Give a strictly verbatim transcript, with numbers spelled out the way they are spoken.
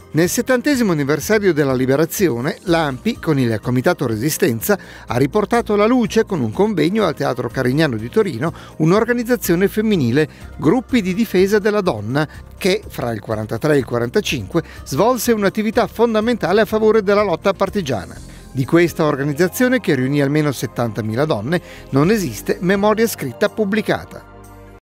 Nel settantesimo anniversario della Liberazione, l'A N P I, con il Comitato Resistenza, ha riportato alla luce, con un convegno al Teatro Carignano di Torino, un'organizzazione femminile, Gruppi di Difesa della Donna, che, fra il quarantatré e il quarantacinque, svolse un'attività fondamentale a favore della lotta partigiana. Di questa organizzazione, che riunì almeno settantamila donne, non esiste memoria scritta pubblicata.